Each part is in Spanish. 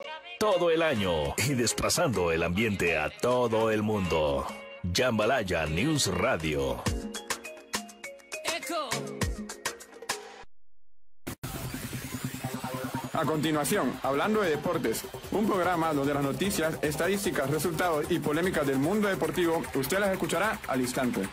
todo el año y desplazando el ambiente a todo el mundo. Jambalaya News Radio. A continuación, hablando de deportes, un programa donde las noticias, estadísticas, resultados y polémicas del mundo deportivo usted las escuchará al instante.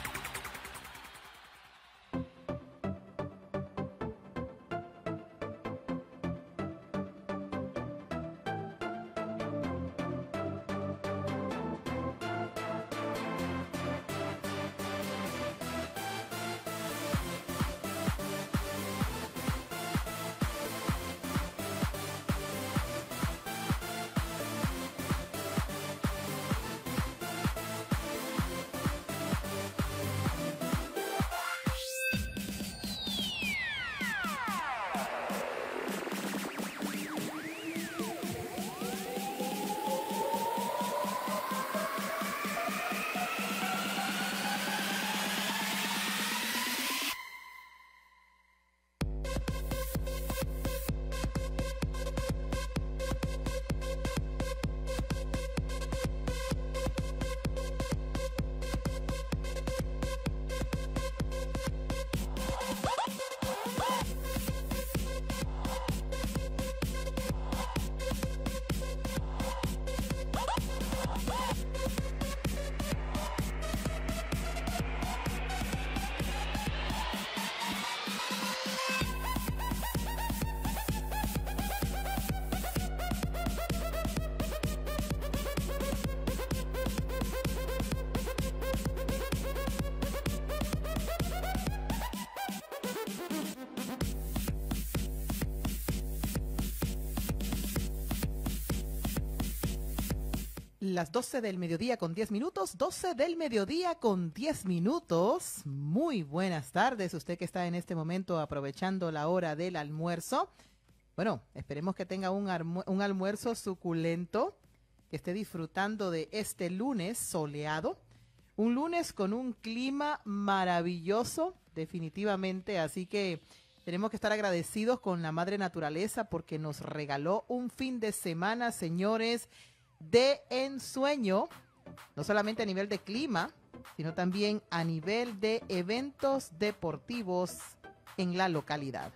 Las 12 del mediodía con 10 minutos, 12 del mediodía con 10 minutos. Muy buenas tardes, usted que está en este momento aprovechando la hora del almuerzo. Bueno, esperemos que tenga un almuerzo suculento, que esté disfrutando de este lunes soleado. Un lunes con un clima maravilloso, definitivamente, así que tenemos que estar agradecidos con la madre naturaleza porque nos regaló un fin de semana, señores, de ensueño, no solamente a nivel de clima, sino también a nivel de eventos deportivos en la localidad.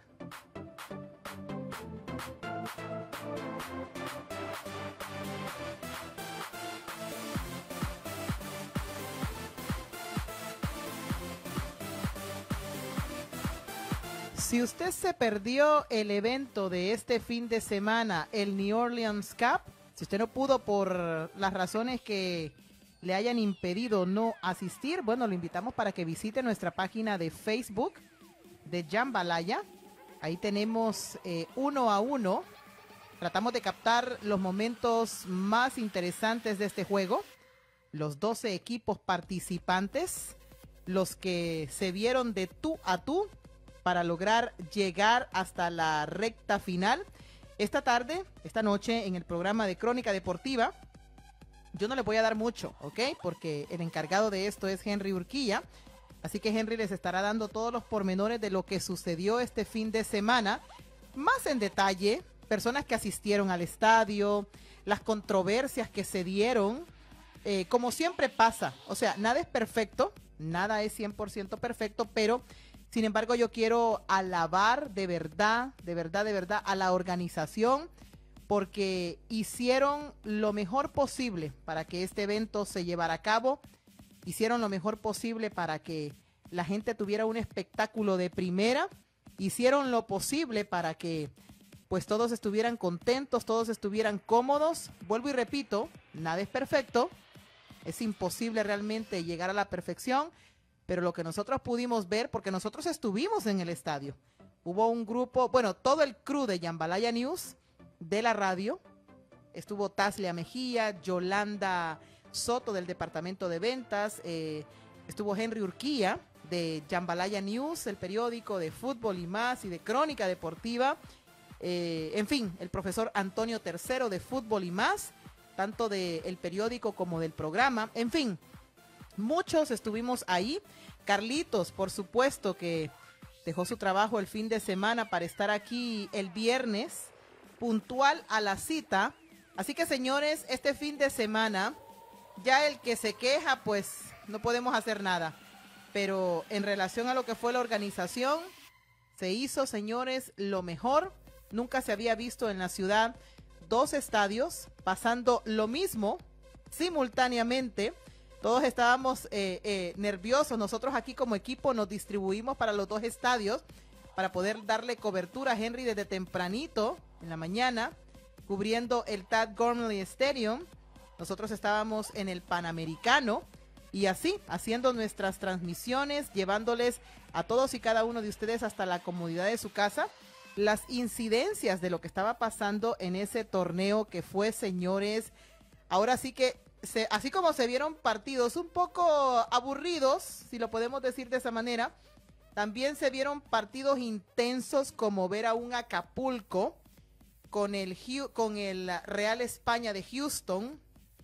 Si usted se perdió el evento de este fin de semana, el New Orleans Cup, si usted no pudo por las razones que le hayan impedido no asistir, bueno, lo invitamos para que visite nuestra página de Facebook de Jambalaya. Ahí tenemos 1 a 1. Tratamos de captar los momentos más interesantes de este juego. Los 12 equipos participantes, los que se vieron de tú a tú para lograr llegar hasta la recta final. Esta tarde, esta noche, en el programa de Crónica Deportiva, yo no le voy a dar mucho, ¿ok? Porque el encargado de esto es Henry Urquilla. Así que Henry les estará dando todos los pormenores de lo que sucedió este fin de semana. Más en detalle, personas que asistieron al estadio, las controversias que se dieron, como siempre pasa. O sea, nada es perfecto, nada es 100% perfecto, pero sin embargo, yo quiero alabar de verdad a la organización porque hicieron lo mejor posible para que este evento se llevara a cabo, hicieron lo mejor posible para que la gente tuviera un espectáculo de primera, hicieron lo posible para que pues todos estuvieran contentos, todos estuvieran cómodos. Vuelvo y repito, nada es perfecto, es imposible realmente llegar a la perfección. Pero lo que nosotros pudimos ver, porque nosotros estuvimos en el estadio, hubo un grupo, bueno, todo el crew de Jambalaya News, de la radio, estuvo Taslia Mejía, Yolanda Soto del departamento de ventas, estuvo Henry Urquía de Jambalaya News, el periódico de fútbol y más, y de crónica deportiva, en fin, el profesor Antonio Tercero de fútbol y más, tanto del periódico como del programa, en fin. Muchos estuvimos ahí. Carlitos, por supuesto, que dejó su trabajo el fin de semana para estar aquí el viernes puntual a la cita. Así que, señores, este fin de semana, ya el que se queja, pues no podemos hacer nada. Pero en relación a lo que fue la organización, se hizo, señores, lo mejor. Nunca se había visto en la ciudad 2 estadios pasando lo mismo simultáneamente. Todos estábamos nerviosos. Nosotros aquí como equipo nos distribuimos para los 2 estadios para poder darle cobertura a Henry desde tempranito en la mañana, cubriendo el Tad Gormley Stadium. Nosotros estábamos en el Panamericano y así, haciendo nuestras transmisiones, llevándoles a todos y cada uno de ustedes hasta la comodidad de su casa las incidencias de lo que estaba pasando en ese torneo que fue, señores, ahora sí que, así como se vieron partidos un poco aburridos, si lo podemos decir de esa manera, también se vieron partidos intensos como ver a un Acapulco con el Real España de Houston.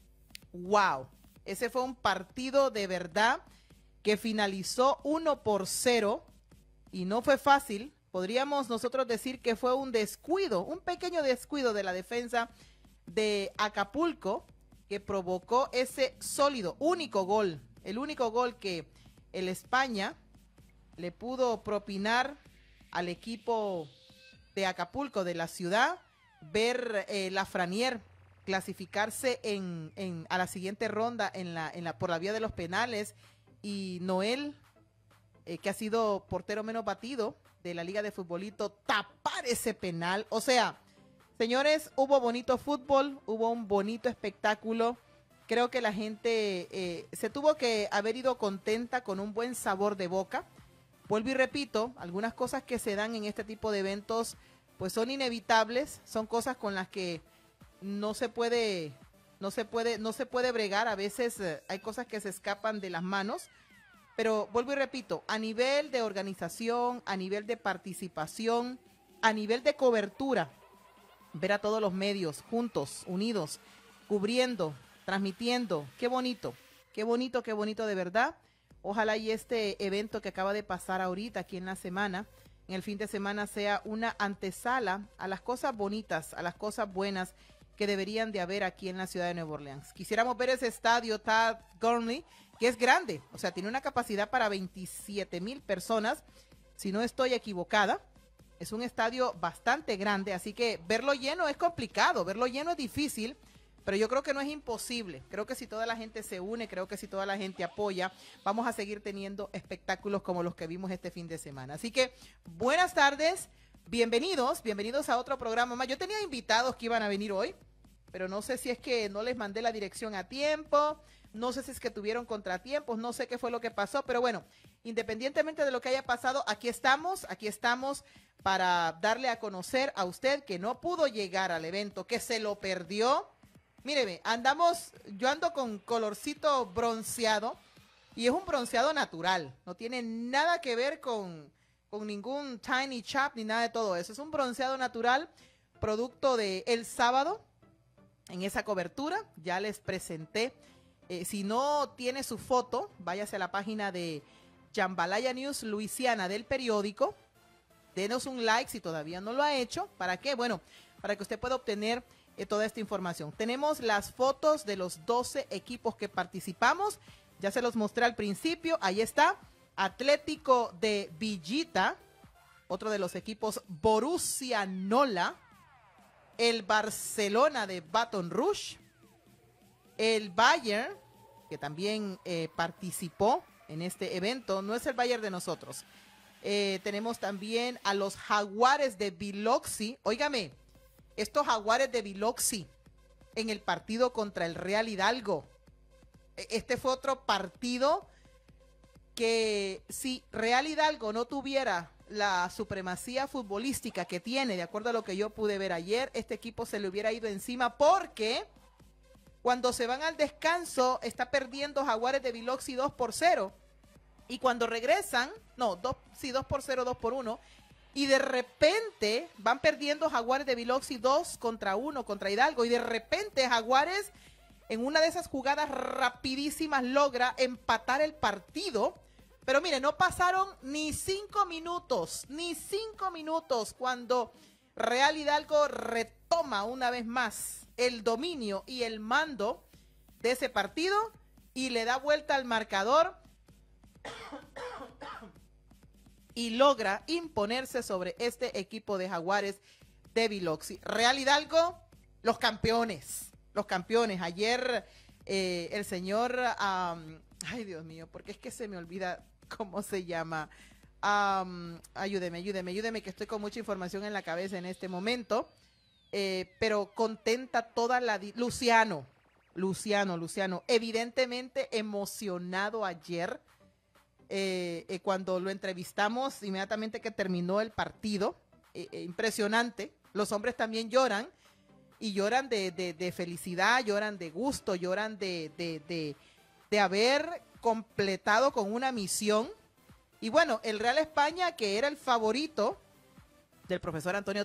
¡Wow! Ese fue un partido de verdad que finalizó 1-0 y no fue fácil. Podríamos nosotros decir que fue un descuido, un pequeño descuido de la defensa de Acapulco que provocó ese sólido, único gol, el único gol que el España le pudo propinar al equipo de Acapulco, de la ciudad, ver la Franier clasificarse a la siguiente ronda por la vía de los penales, y Noel, que ha sido portero menos batido de la Liga de Futbolito, tapar ese penal. O sea, señores, hubo bonito fútbol, hubo un bonito espectáculo. Creo que la gente se tuvo que haber ido contenta, con un buen sabor de boca. Vuelvo y repito, algunas cosas que se dan en este tipo de eventos pues son inevitables, son cosas con las que no se puede bregar. A veces hay cosas que se escapan de las manos, pero vuelvo y repito, a nivel de organización, a nivel de participación, a nivel de cobertura, ver a todos los medios juntos, unidos, cubriendo, transmitiendo, qué bonito, qué bonito, qué bonito de verdad. Ojalá y este evento que acaba de pasar ahorita aquí en la semana, en el fin de semana, sea una antesala a las cosas bonitas, a las cosas buenas que deberían de haber aquí en la ciudad de Nueva Orleans. Quisiéramos ver ese estadio Tad Gormley, que es grande, o sea, tiene una capacidad para 27,000 personas, si no estoy equivocada. Es un estadio bastante grande, así que verlo lleno es complicado, verlo lleno es difícil, pero yo creo que no es imposible. Creo que si toda la gente se une, creo que si toda la gente apoya, vamos a seguir teniendo espectáculos como los que vimos este fin de semana. Así que, buenas tardes, bienvenidos a otro programa más. Yo tenía invitados que iban a venir hoy, pero no sé si es que no les mandé la dirección a tiempo, no sé si es que tuvieron contratiempos, no sé qué fue lo que pasó, pero bueno, independientemente de lo que haya pasado, aquí estamos para darle a conocer a usted que no pudo llegar al evento, que se lo perdió. Míreme, yo ando con colorcito bronceado, y es un bronceado natural, no tiene nada que ver con ningún Tiny Chap ni nada de todo eso. Es un bronceado natural, producto de el sábado, en esa cobertura. Ya les presenté. Si no tiene su foto, váyase a la página de Jambalaya News Luisiana del periódico. Denos un like si todavía no lo ha hecho. ¿Para qué? Bueno, para que usted pueda obtener toda esta información. Tenemos las fotos de los 12 equipos que participamos. Ya se los mostré al principio. Ahí está. Atlético de Villita, otro de los equipos, Borussia Nola, el Barcelona de Baton Rouge, el Bayern, que también participó en este evento. No es el Bayern de nosotros. Tenemos también a los Jaguares de Biloxi. Óigame, estos Jaguares de Biloxi en el partido contra el Real Hidalgo. Este fue otro partido que, si Real Hidalgo no tuviera la supremacía futbolística que tiene, de acuerdo a lo que yo pude ver ayer, este equipo se le hubiera ido encima, porque cuando se van al descanso está perdiendo Jaguares de Biloxi 2-0, y cuando regresan, 2-0, 2-1, y de repente van perdiendo Jaguares de Biloxi 2-1 contra Hidalgo, y de repente Jaguares, en una de esas jugadas rapidísimas, logra empatar el partido. Pero mire, no pasaron ni 5 minutos, cuando Real Hidalgo toma una vez más el dominio y el mando de ese partido y le da vuelta al marcador y logra imponerse sobre este equipo de Jaguares de Biloxi. Real Hidalgo, los campeones. Ayer el señor, ay Dios mío, porque es que se me olvida cómo se llama. Ayúdeme, que estoy con mucha información en la cabeza en este momento. Pero contenta toda la... Luciano, evidentemente emocionado ayer cuando lo entrevistamos inmediatamente que terminó el partido. Impresionante. Los hombres también lloran, y lloran de felicidad, lloran de gusto, lloran de haber completado con una misión. Y bueno, el Real España, que era el favorito del profesor Antonio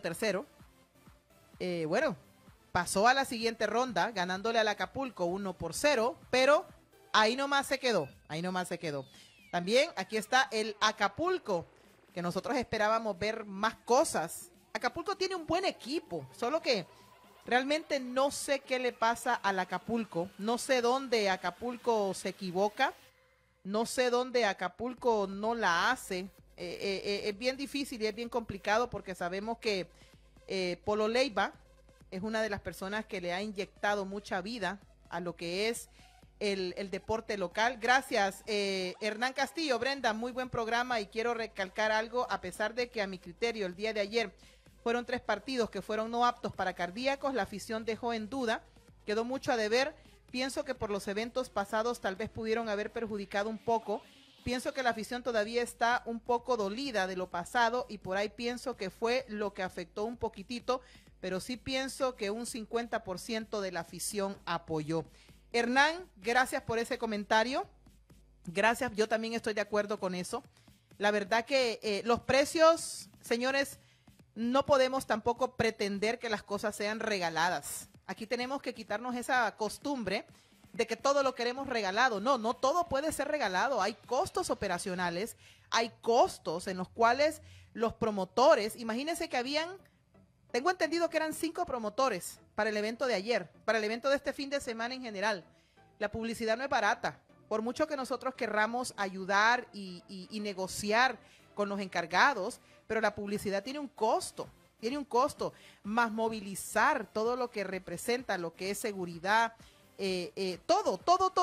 III, bueno, pasó a la siguiente ronda ganándole al Acapulco 1-0, pero ahí nomás se quedó. También aquí está el Acapulco, que nosotros esperábamos ver más cosas. Acapulco tiene un buen equipo, solo que realmente no sé qué le pasa al Acapulco, no sé dónde Acapulco se equivoca, no sé dónde Acapulco no la hace. Es bien difícil y es bien complicado porque sabemos que Polo Leiva es una de las personas que le ha inyectado mucha vida a lo que es el deporte local. Gracias, Hernán Castillo. Brenda, muy buen programa, y quiero recalcar algo, a pesar de que a mi criterio el día de ayer fueron 3 partidos que fueron no aptos para cardíacos, la afición dejó en duda, quedó mucho a deber. Pienso que por los eventos pasados tal vez pudieron haber perjudicado un poco. Pienso que la afición todavía está un poco dolida de lo pasado y por ahí pienso que fue lo que afectó un poquitito, pero sí pienso que un 50% de la afición apoyó. Hernán, gracias por ese comentario. Gracias, yo también estoy de acuerdo con eso. La verdad que los precios, señores, no podemos tampoco pretender que las cosas sean regaladas. Aquí tenemos que quitarnos esa costumbre de que todo lo queremos regalado. No, no todo puede ser regalado. Hay costos operacionales, hay costos en los cuales los promotores, imagínense que habían, tengo entendido que eran 5 promotores para el evento de ayer, para el evento de este fin de semana en general. La publicidad no es barata. Por mucho que nosotros querramos ayudar y negociar con los encargados, pero la publicidad tiene un costo, más movilizar todo lo que representa, lo que es seguridad, todo,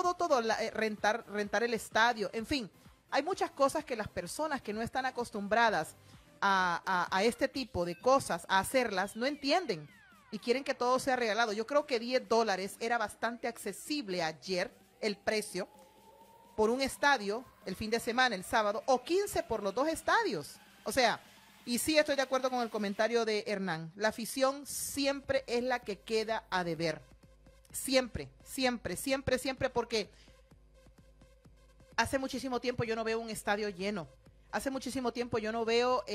rentar el estadio, en fin, hay muchas cosas que las personas que no están acostumbradas a este tipo de cosas, a hacerlas, no entienden y quieren que todo sea regalado. Yo creo que $10 era bastante accesible ayer, el precio, por un estadio, el fin de semana, el sábado, o 15 por los 2 estadios. O sea, y sí estoy de acuerdo con el comentario de Hernán. La afición siempre es la que queda a deber. Siempre, porque hace muchísimo tiempo yo no veo un estadio lleno. Hace muchísimo tiempo yo no veo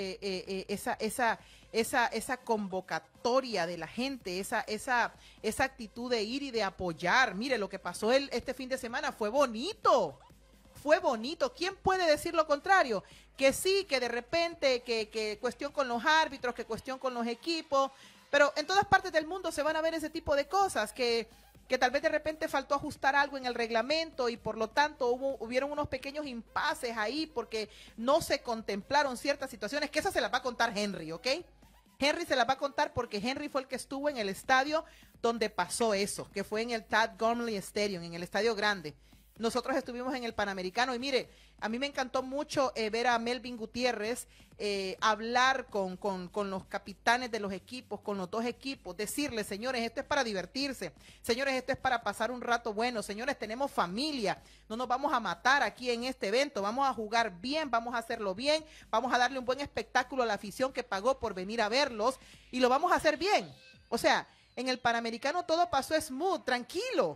esa convocatoria de la gente, esa actitud de ir y de apoyar. Mire, lo que pasó este fin de semana fue bonito. Fue bonito. ¿Quién puede decir lo contrario? Que sí, que de repente, que cuestión con los árbitros, que cuestión con los equipos, pero en todas partes del mundo se van a ver ese tipo de cosas, que tal vez de repente faltó ajustar algo en el reglamento y por lo tanto hubieron unos pequeños impases ahí porque no se contemplaron ciertas situaciones, que esa se las va a contar Henry, ¿ok? Henry se las va a contar porque Henry fue el que estuvo en el estadio donde pasó eso, que fue en el Tad Gormley Stadium, en el estadio grande. Nosotros estuvimos en el Panamericano y mire, a mí me encantó mucho ver a Melvin Gutiérrez hablar con los capitanes de los equipos, con los 2 equipos, decirles, señores, esto es para divertirse, señores, esto es para pasar un rato bueno, señores, tenemos familia, no nos vamos a matar aquí en este evento, vamos a jugar bien, vamos a hacerlo bien, vamos a darle un buen espectáculo a la afición que pagó por venir a verlos y lo vamos a hacer bien. O sea, en el Panamericano todo pasó smooth, tranquilo,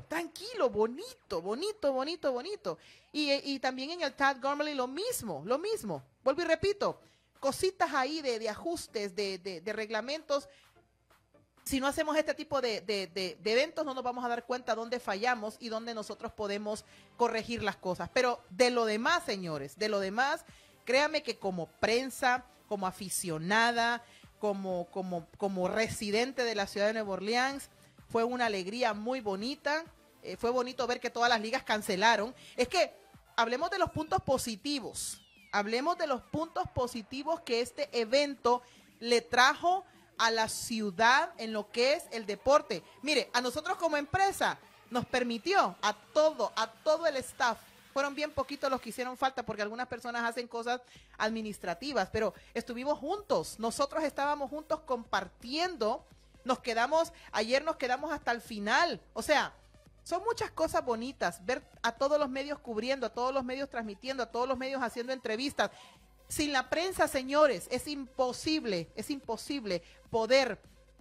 bonito. Y también en el Tad Gormley lo mismo. Vuelvo y repito, cositas ahí de ajustes, de reglamentos. Si no hacemos este tipo de eventos, no nos vamos a dar cuenta dónde fallamos y dónde nosotros podemos corregir las cosas. Pero de lo demás, señores, créanme que como prensa, como aficionada, como residente de la ciudad de Nueva Orleans. Fue una alegría muy bonita. Fue bonito ver que todas las ligas cancelaron. Es que hablemos de los puntos positivos. Hablemos de los puntos positivos que este evento le trajo a la ciudad en lo que es el deporte. Mire, a nosotros como empresa nos permitió a todo el staff. Fueron bien poquitos los que hicieron falta porque algunas personas hacen cosas administrativas, pero estuvimos juntos. Nosotros estábamos juntos compartiendo. Ayer nos quedamos hasta el final. O sea, son muchas cosas bonitas. Ver a todos los medios cubriendo, a todos los medios transmitiendo, a todos los medios haciendo entrevistas. Sin la prensa, señores, es imposible poder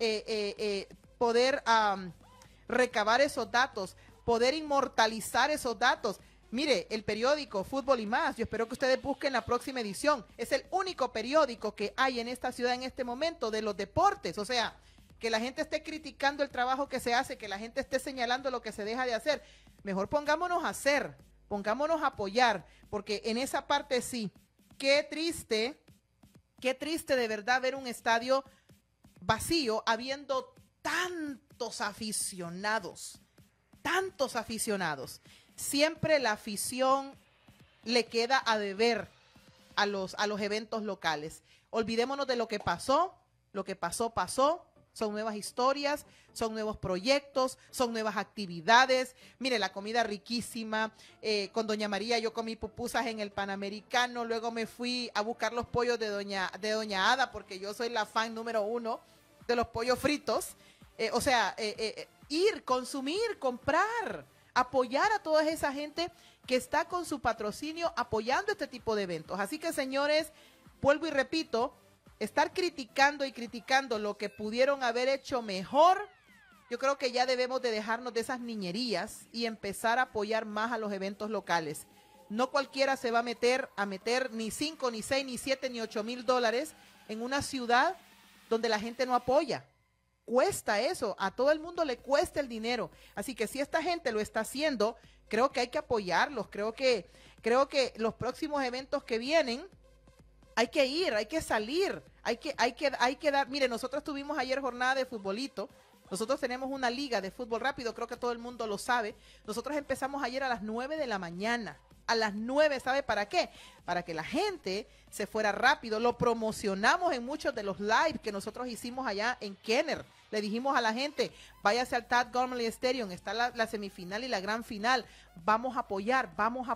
recabar esos datos, poder inmortalizar esos datos. Mire, el periódico Fútbol y Más, yo espero que ustedes busquen la próxima edición. Es el único periódico que hay en esta ciudad en este momento de los deportes. O sea, que la gente esté criticando el trabajo que se hace, que la gente esté señalando lo que se deja de hacer. Mejor pongámonos a hacer, pongámonos a apoyar, porque en esa parte sí. Qué triste de verdad ver un estadio vacío habiendo tantos aficionados. Siempre la afición le queda a deber a los eventos locales. Olvidémonos de lo que pasó, pasó. Son nuevas historias, son nuevos proyectos, son nuevas actividades. Mire, la comida riquísima. Con doña María yo comí pupusas en el Panamericano. Luego me fui a buscar los pollos de doña Ada, porque yo soy la fan número 1 de los pollos fritos. Ir, consumir, comprar, apoyar a toda esa gente que está con su patrocinio apoyando este tipo de eventos. Así que, señores, vuelvo y repito, estar criticando lo que pudieron haber hecho mejor, yo creo que ya debemos de dejarnos de esas niñerías y empezar a apoyar más a los eventos locales. No cualquiera se va a meter ni 5, ni 6, ni 7, ni 8 mil dólares en una ciudad donde la gente no apoya. Cuesta eso, a todo el mundo le cuesta el dinero. Así que si esta gente lo está haciendo, creo que hay que apoyarlos. Creo que los próximos eventos que vienen, hay que ir, hay que salir, hay que dar. Mire, nosotros tuvimos ayer jornada de futbolito. Nosotros tenemos una liga de fútbol rápido, creo que todo el mundo lo sabe. Nosotros empezamos ayer a las 9 de la mañana. A las 9, ¿sabe para qué? Para que la gente se fuera rápido. Lo promocionamos en muchos de los live que nosotros hicimos allá en Kenner. Le dijimos a la gente, váyase al Tad Gormley Stadium, está la semifinal y la gran final. Vamos a apoyar.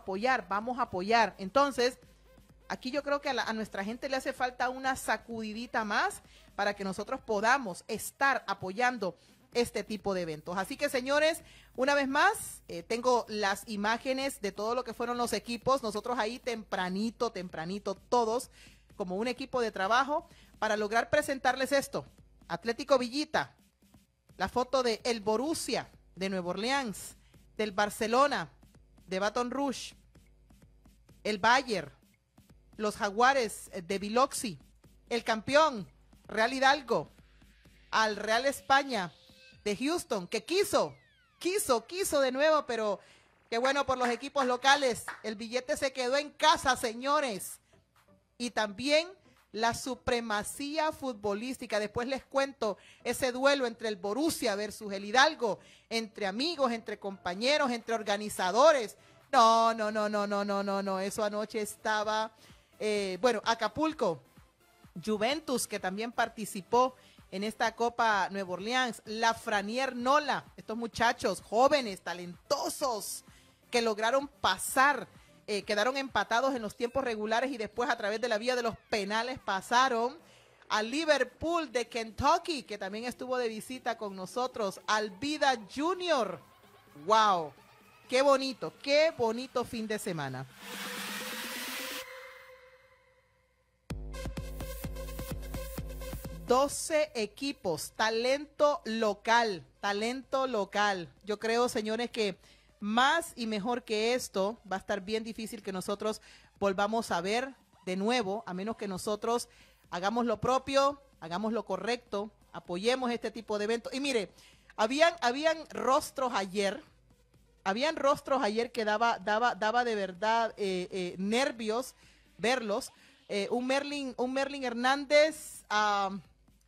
Entonces, aquí yo creo que a nuestra gente le hace falta una sacudidita más para que nosotros podamos estar apoyando este tipo de eventos. Así que, señores, una vez más, tengo las imágenes de todo lo que fueron los equipos. Nosotros ahí tempranito, todos, como un equipo de trabajo, para lograr presentarles esto. Atlético Villita, la foto de el Borussia de Nueva Orleans, del Barcelona, de Baton Rouge, el Bayern, los Jaguares de Biloxi, el campeón, Real Hidalgo, al Real España de Houston, que quiso de nuevo, pero qué bueno por los equipos locales. El billete se quedó en casa, señores. Y también la supremacía futbolística. Después les cuento ese duelo entre el Borussia versus el Hidalgo, entre amigos, entre compañeros, entre organizadores. No, eso anoche estaba... Acapulco, Juventus, que también participó en esta Copa Nueva Orleans, la Franier Nola, estos muchachos jóvenes, talentosos, que lograron pasar, quedaron empatados en los tiempos regulares y después a través de la vía de los penales pasaron al Liverpool de Kentucky, que también estuvo de visita con nosotros, al Vida Junior. ¡Wow! Qué bonito fin de semana. $12 equipos, talento local. Yo creo, señores, que más y mejor que esto va a estar bien difícil que nosotros volvamos a ver de nuevo, a menos que nosotros hagamos lo propio, hagamos lo correcto, apoyemos este tipo de eventos. Y mire, habían rostros ayer que daba de verdad nervios verlos. Un Merlin Hernández,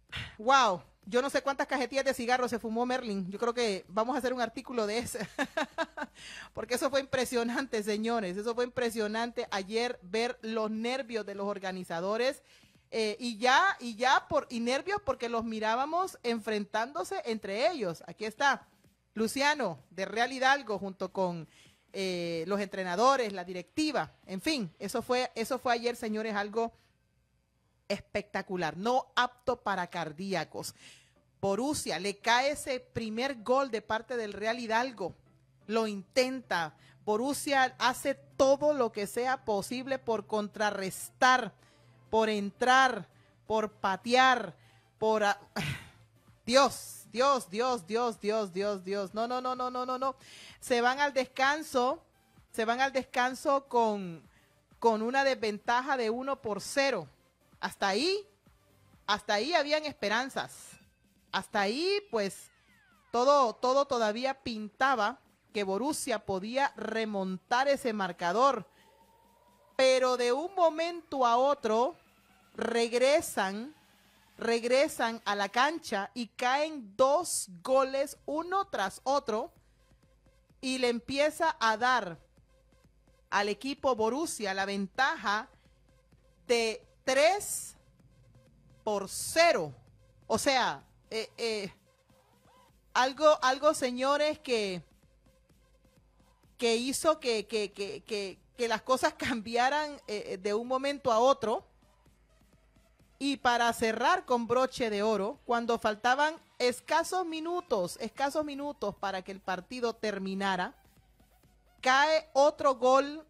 Wow, yo no sé cuántas cajetillas de cigarros se fumó Merlin. Yo creo que vamos a hacer un artículo de eso. Porque eso fue impresionante, señores. Eso fue impresionante ayer ver los nervios de los organizadores. Y nervios porque los mirábamos enfrentándose entre ellos. Aquí está Luciano de Real Hidalgo junto con los entrenadores, la directiva. En fin, eso fue ayer, señores, algo espectacular, no apto para cardíacos. Borussia le cae ese primer gol de parte del Real Hidalgo, lo intenta. Borussia hace todo lo que sea posible por contrarrestar, por entrar, por patear, por... Dios. No. Se van al descanso con una desventaja de 1-0. Hasta ahí habían esperanzas. Hasta ahí, pues, todo todavía pintaba que Borussia podía remontar ese marcador. Pero de un momento a otro regresan a la cancha y caen 2 goles uno tras otro y le empieza a dar al equipo Borussia la ventaja de 3-0. O sea, algo, señores, que hizo que las cosas cambiaran de un momento a otro. Y para cerrar con broche de oro, cuando faltaban escasos minutos para que el partido terminara, cae otro gol.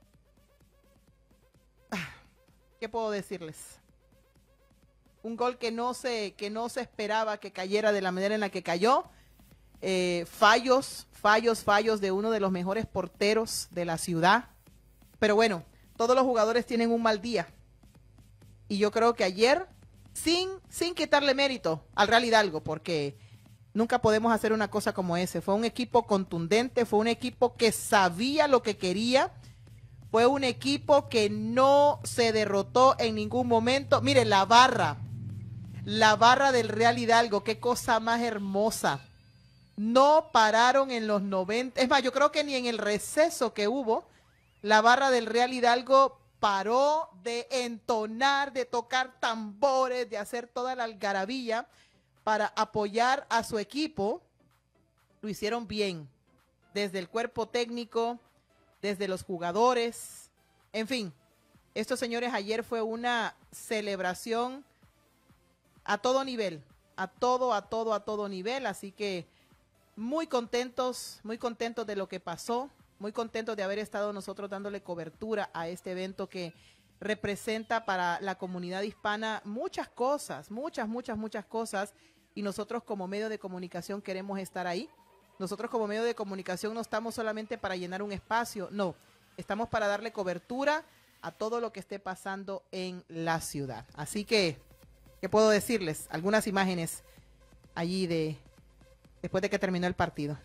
¿Qué puedo decirles? Un gol que no se esperaba que cayera de la manera en la que cayó. Fallos de uno de los mejores porteros de la ciudad. Pero bueno, todos los jugadores tienen un mal día. Y yo creo que ayer, sin quitarle mérito al Real Hidalgo, porque nunca podemos hacer una cosa como ese. Fue un equipo contundente, fue un equipo que sabía lo que quería, fue un equipo que no se derrotó en ningún momento. Mire, la barra del Real Hidalgo, qué cosa más hermosa. No pararon en los 90. Es más, yo creo que ni en el receso que hubo, la barra del Real Hidalgo paró de entonar, de tocar tambores, de hacer toda la algarabía para apoyar a su equipo. Lo hicieron bien, desde el cuerpo técnico, desde los jugadores, en fin. Estos señores, ayer fue una celebración a todo nivel, a todo nivel, así que muy contentos de lo que pasó. Muy contentos de haber estado nosotros dándole cobertura a este evento que representa para la comunidad hispana muchas cosas, muchas cosas, y nosotros como medio de comunicación queremos estar ahí. Nosotros como medio de comunicación no estamos solamente para llenar un espacio, no, estamos para darle cobertura a todo lo que esté pasando en la ciudad. Así que, ¿qué puedo decirles? Algunas imágenes allí después de que terminó el partido.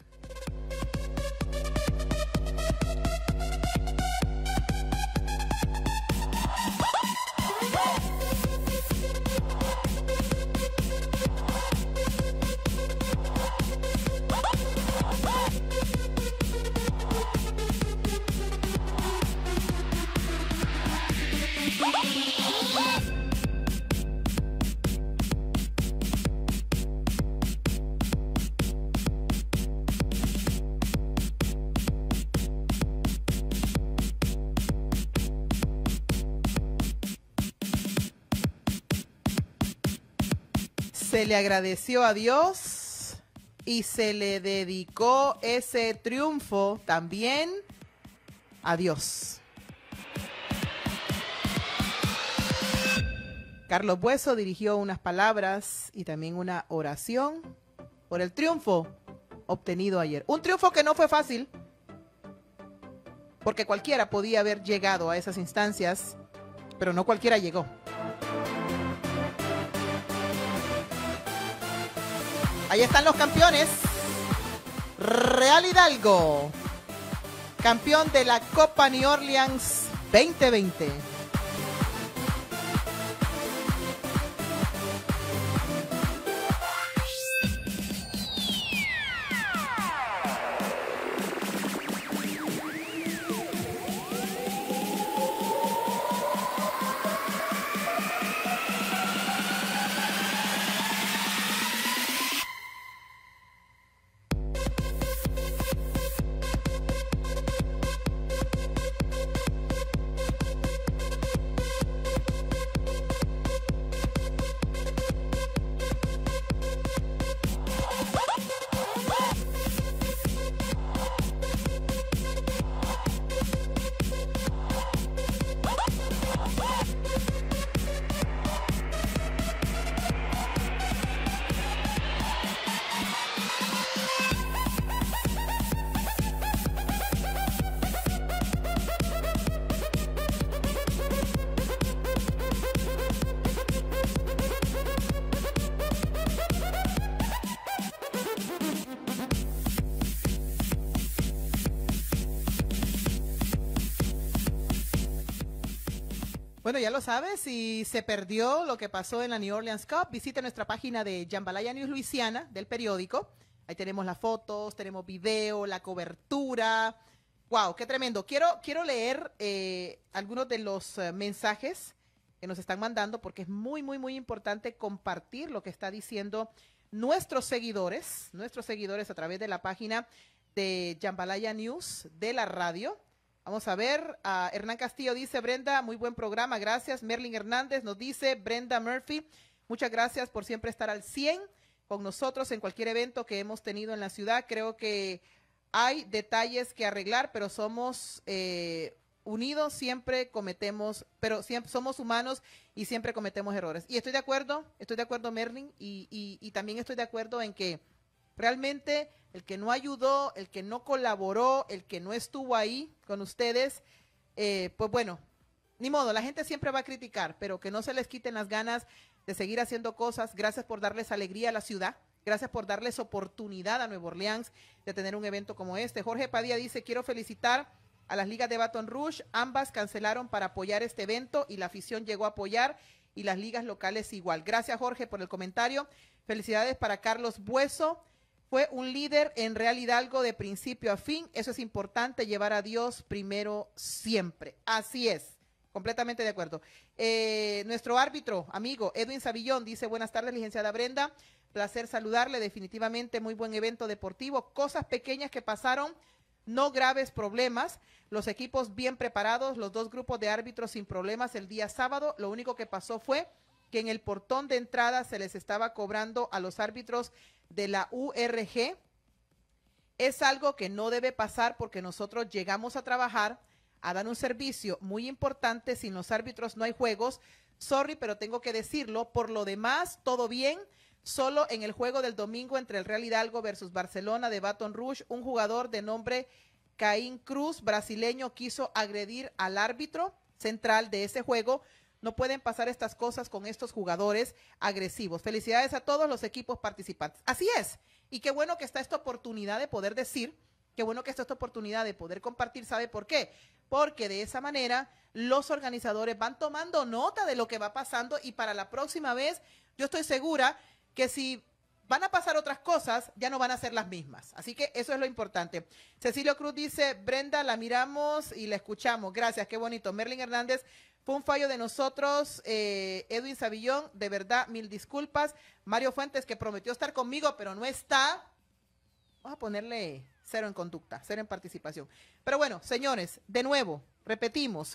Se le agradeció a Dios y se le dedicó ese triunfo también a Dios. Carlos Bueso dirigió unas palabras y también una oración por el triunfo obtenido ayer. Un triunfo que no fue fácil, porque cualquiera podía haber llegado a esas instancias, pero no cualquiera llegó. Ahí están los campeones. Real Hidalgo, campeón de la Copa New Orleans 2020. Bueno, ya lo sabes, si se perdió lo que pasó en la New Orleans Cup, visite nuestra página de Jambalaya News Luisiana, del periódico. Ahí tenemos las fotos, tenemos video, la cobertura. ¡Wow! ¡Qué tremendo! Quiero leer algunos de los mensajes que nos están mandando porque es muy, muy, muy importante compartir lo que está diciendo nuestros seguidores a través de la página de Jambalaya News de la radio. Vamos a ver, Hernán Castillo dice, Brenda, muy buen programa, gracias. Merlin Hernández nos dice, Brenda Murphy, muchas gracias por siempre estar al 100 con nosotros en cualquier evento que hemos tenido en la ciudad. Creo que hay detalles que arreglar, pero somos unidos, siempre cometemos, pero siempre somos humanos y siempre cometemos errores. Y estoy de acuerdo, Merlin, y también estoy de acuerdo en que realmente el que no ayudó, el que no colaboró, el que no estuvo ahí con ustedes, pues bueno, ni modo, la gente siempre va a criticar, pero que no se les quiten las ganas de seguir haciendo cosas. Gracias por darles alegría a la ciudad, gracias por darles oportunidad a Nueva Orleans de tener un evento como este. Jorge Padilla dice, quiero felicitar a las ligas de Baton Rouge, ambas cancelaron para apoyar este evento y la afición llegó a apoyar y las ligas locales igual. Gracias, Jorge, por el comentario. Felicidades para Carlos Bueso. Fue un líder en Real Hidalgo de principio a fin. Eso es importante, llevar a Dios primero siempre. Así es, completamente de acuerdo. Nuestro árbitro, amigo, Edwin Savillón, dice, buenas tardes, licenciada Brenda. Placer saludarle, definitivamente muy buen evento deportivo. Cosas pequeñas que pasaron, no graves problemas. Los equipos bien preparados, los dos grupos de árbitros sin problemas el día sábado. Lo único que pasó fue que en el portón de entrada se les estaba cobrando a los árbitros de la URG. Es algo que no debe pasar porque nosotros llegamos a trabajar, a dar un servicio muy importante. Sin los árbitros no hay juegos. Sorry, pero tengo que decirlo. Por lo demás, todo bien. Solo en el juego del domingo entre el Real Hidalgo versus Barcelona de Baton Rouge, un jugador de nombre Caín Cruz, brasileño, quiso agredir al árbitro central de ese juego. No pueden pasar estas cosas con estos jugadores agresivos. Felicidades a todos los equipos participantes. Así es. Y qué bueno que está esta oportunidad de poder decir, qué bueno que está esta oportunidad de poder compartir. ¿Sabe por qué? Porque de esa manera los organizadores van tomando nota de lo que va pasando y para la próxima vez yo estoy segura que si van a pasar otras cosas, ya no van a ser las mismas. Así que eso es lo importante. Cecilio Cruz dice, Brenda, la miramos y la escuchamos. Gracias, qué bonito. Merlin Hernández, fue un fallo de nosotros. Edwin Savillón, de verdad, mil disculpas. Mario Fuentes, que prometió estar conmigo, pero no está. Vamos a ponerle 0 en conducta, 0 en participación. Pero bueno, señores, de nuevo, repetimos.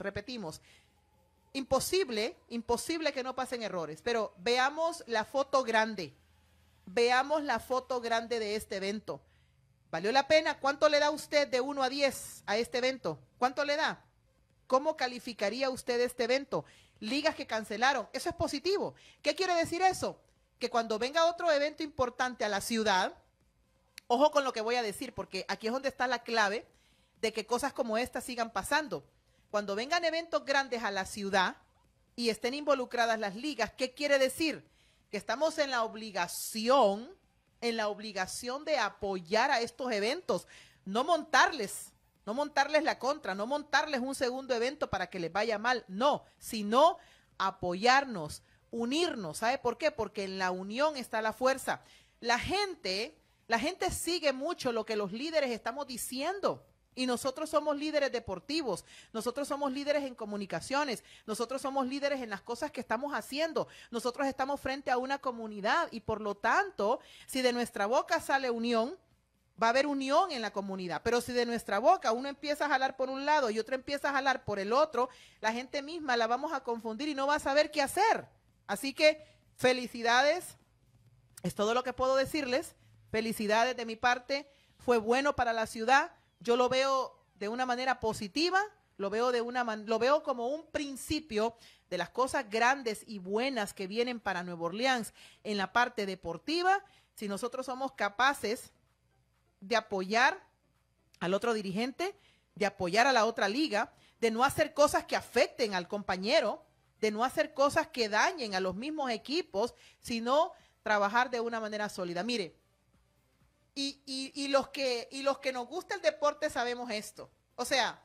Imposible que no pasen errores, pero veamos la foto grande. Veamos la foto grande de este evento. ¿Valió la pena? ¿Cuánto le da usted de 1 a 10 a este evento? ¿Cuánto le da? ¿Cómo calificaría usted este evento? Ligas que cancelaron, eso es positivo. ¿Qué quiere decir eso? Que cuando venga otro evento importante a la ciudad, ojo con lo que voy a decir, porque aquí es donde está la clave de que cosas como esta sigan pasando. Cuando vengan eventos grandes a la ciudad y estén involucradas las ligas, ¿qué quiere decir? Que estamos en la obligación de apoyar a estos eventos, no montarles la contra, no montarles un segundo evento para que les vaya mal, no, sino apoyarnos, unirnos. ¿Sabe por qué? Porque en la unión está la fuerza. La gente sigue mucho lo que los líderes estamos diciendo. Y nosotros somos líderes deportivos, nosotros somos líderes en comunicaciones, nosotros somos líderes en las cosas que estamos haciendo, nosotros estamos frente a una comunidad y por lo tanto, si de nuestra boca sale unión, va a haber unión en la comunidad, pero si de nuestra boca uno empieza a jalar por un lado y otro empieza a jalar por el otro, la gente misma la vamos a confundir y no va a saber qué hacer. Así que felicidades, es todo lo que puedo decirles, felicidades de mi parte, fue bueno para la ciudad. Yo lo veo de una manera positiva, lo veo como un principio de las cosas grandes y buenas que vienen para Nueva Orleans en la parte deportiva. Si nosotros somos capaces de apoyar al otro dirigente, de apoyar a la otra liga, de no hacer cosas que afecten al compañero, de no hacer cosas que dañen a los mismos equipos, sino trabajar de una manera sólida. Mire, y los que nos gusta el deporte sabemos esto. O sea,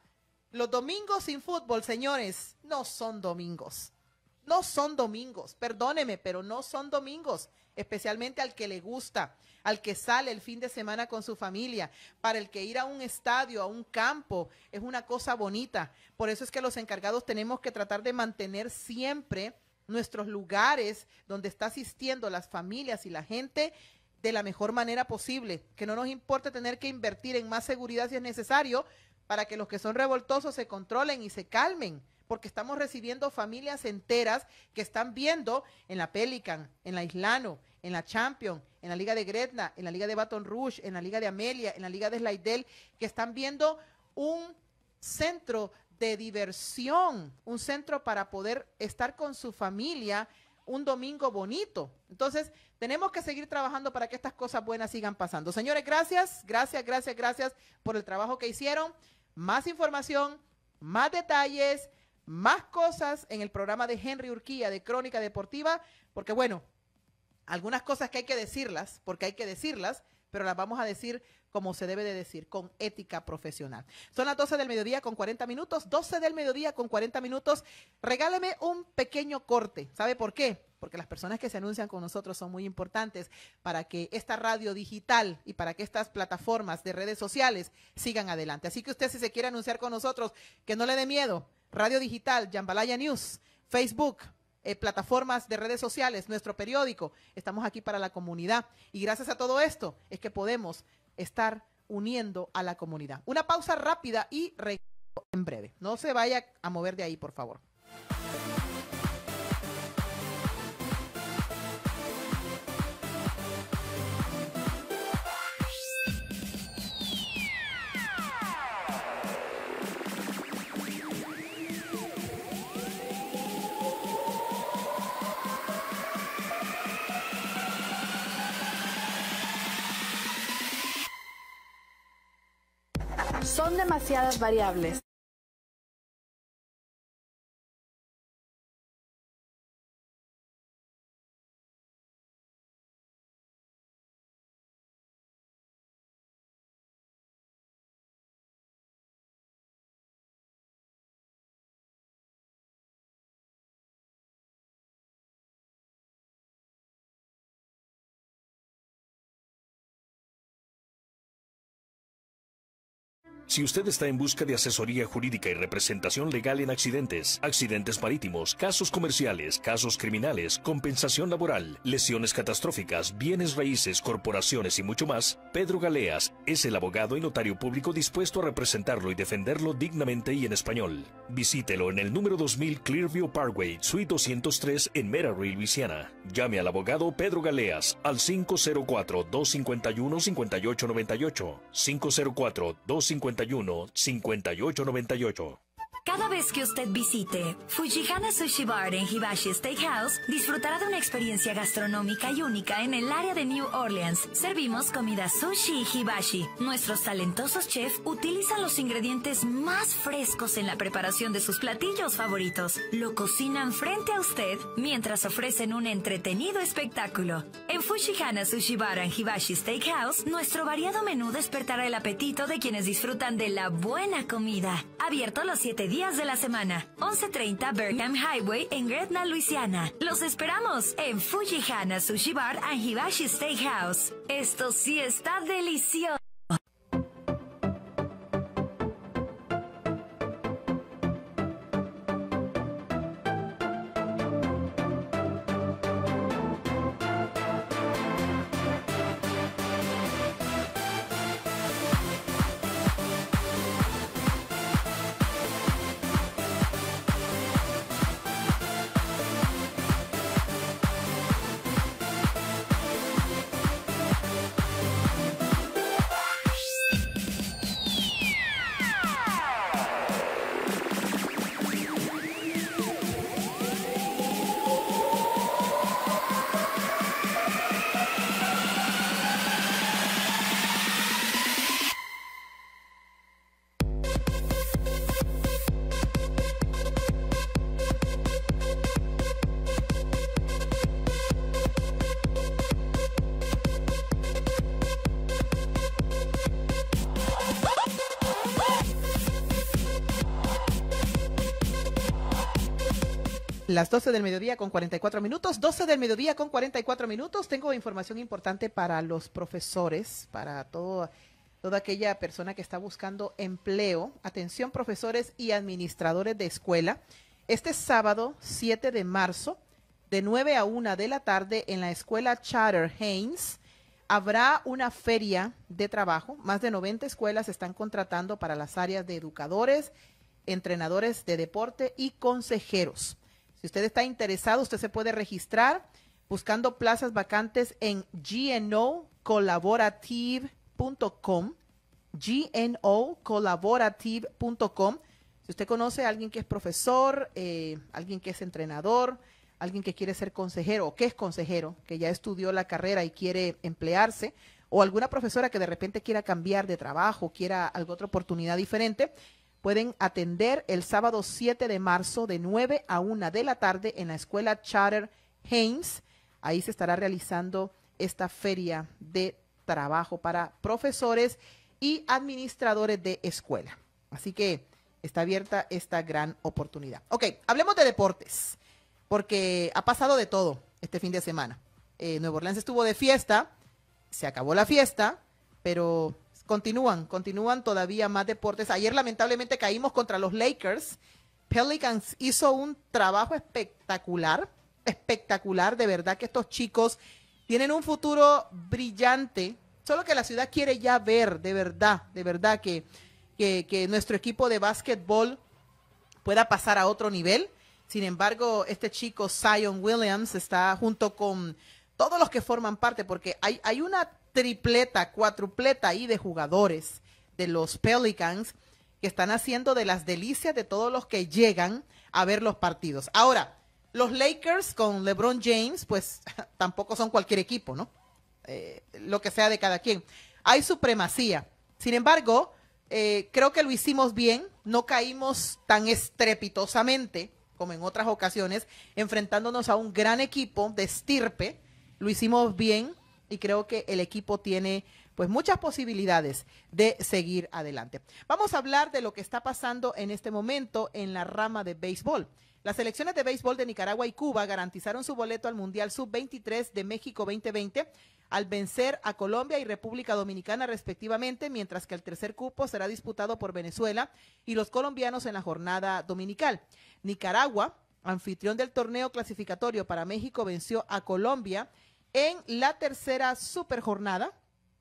Los domingos sin fútbol, señores, no son domingos. No son domingos, perdóneme, pero no son domingos, especialmente al que le gusta, al que sale el fin de semana con su familia, para el que ir a un estadio, a un campo, es una cosa bonita. Por eso es que los encargados tenemos que tratar de mantener siempre nuestros lugares donde está asistiendo las familias y la gente de la mejor manera posible, que no nos importe tener que invertir en más seguridad si es necesario, para que los que son revoltosos se controlen y se calmen, porque estamos recibiendo familias enteras que están viendo en la Pelican, en la Islano, en la Champions, en la Liga de Gretna, en la Liga de Baton Rouge, en la Liga de Amelia, en la Liga de Slidell, que están viendo un centro de diversión, un centro para poder estar con su familia un domingo bonito. Entonces, tenemos que seguir trabajando para que estas cosas buenas sigan pasando. Señores, gracias por el trabajo que hicieron. Más información, más detalles, más cosas en el programa de Henry Urquía de Crónica Deportiva, porque bueno, algunas cosas que hay que decirlas, porque hay que decirlas, pero las vamos a decir como se debe de decir, con ética profesional. Son las 12 del mediodía con 40 minutos, 12 del mediodía con 40 minutos. Regáleme un pequeño corte. ¿Sabe por qué? Porque las personas que se anuncian con nosotros son muy importantes para que esta radio digital y para que estas plataformas de redes sociales sigan adelante. Así que usted, si se quiere anunciar con nosotros, que no le dé miedo. Radio digital, Jambalaya News, Facebook, plataformas de redes sociales, nuestro periódico. Estamos aquí para la comunidad. Y gracias a todo esto es que podemos estar uniendo a la comunidad. Una pausa rápida y regreso en breve. No se vaya a mover de ahí, por favor. Son demasiadas variables. Si usted está en busca de asesoría jurídica y representación legal en accidentes, accidentes marítimos, casos comerciales, casos criminales, compensación laboral, lesiones catastróficas, bienes raíces, corporaciones y mucho más, Pedro Galeas es el abogado y notario público dispuesto a representarlo y defenderlo dignamente y en español. Visítelo en el número 2000 Clearview Parkway, Suite 203 en Metairie, Luisiana. Llame al abogado Pedro Galeas al 504-251-5898, 504-251-5898. Cada vez que usted visite Fujihana Sushi Bar en Hibashi Steakhouse, disfrutará de una experiencia gastronómica y única en el área de New Orleans. Servimos comida sushi y hibashi. Nuestros talentosos chefs utilizan los ingredientes más frescos en la preparación de sus platillos favoritos. Lo cocinan frente a usted mientras ofrecen un entretenido espectáculo. En Fujihana Sushi Bar en Hibashi Steakhouse, nuestro variado menú despertará el apetito de quienes disfrutan de la buena comida. Abierto los 7 días de la semana. 1130 Birmingham Highway en Gretna, Luisiana. Los esperamos en Fujihana Sushi Bar and Hibashi Steakhouse. Esto sí está delicioso. Las 12 del mediodía con 44 minutos, 12 del mediodía con 44 minutos. Tengo información importante para los profesores, para toda aquella persona que está buscando empleo. Atención, profesores y administradores de escuela. Este sábado, 7 de marzo, de 9 a 1 de la tarde, en la escuela Charter Haynes, habrá una feria de trabajo. Más de 90 escuelas están contratando para las áreas de educadores, entrenadores de deporte y consejeros. Si usted está interesado, usted se puede registrar buscando plazas vacantes en gnocollaborative.com, gnocollaborative.com. Si usted conoce a alguien que es profesor, alguien que es entrenador, alguien que quiere ser consejero o que es consejero, que ya estudió la carrera y quiere emplearse, o alguna profesora que de repente quiera cambiar de trabajo, quiera alguna otra oportunidad diferente, pueden atender el sábado 7 de marzo de 9 a 1 de la tarde en la escuela Charter Haynes. Ahí se estará realizando esta feria de trabajo para profesores y administradores de escuela. Así que está abierta esta gran oportunidad. Ok, hablemos de deportes, porque ha pasado de todo este fin de semana. Nueva Orleans estuvo de fiesta, se acabó la fiesta, pero continúan todavía más deportes. Ayer lamentablemente caímos contra los Lakers. Pelicans hizo un trabajo espectacular, de verdad que estos chicos tienen un futuro brillante, solo que la ciudad quiere ya ver de verdad que nuestro equipo de básquetbol pueda pasar a otro nivel. Sin embargo, este chico Zion Williams está junto con todos los que forman parte, porque hay una tripleta, cuatrupleta ahí de jugadores de los Pelicans que están haciendo de las delicias de todos los que llegan a ver los partidos. Ahora, los Lakers con LeBron James, pues tampoco son cualquier equipo, ¿no? Lo que sea de cada quien. Hay supremacía. Sin embargo, creo que lo hicimos bien, no caímos tan estrepitosamente como en otras ocasiones, enfrentándonos a un gran equipo de estirpe. Lo hicimos bien y creo que el equipo tiene pues muchas posibilidades de seguir adelante. Vamos a hablar de lo que está pasando en este momento en la rama de béisbol. Las selecciones de béisbol de Nicaragua y Cuba garantizaron su boleto al Mundial Sub-23 de México 2020 al vencer a Colombia y República Dominicana respectivamente, mientras que el tercer cupo será disputado por Venezuela y los colombianos en la jornada dominical. Nicaragua, anfitrión del torneo clasificatorio para México, venció a Colombia en la tercera super ronda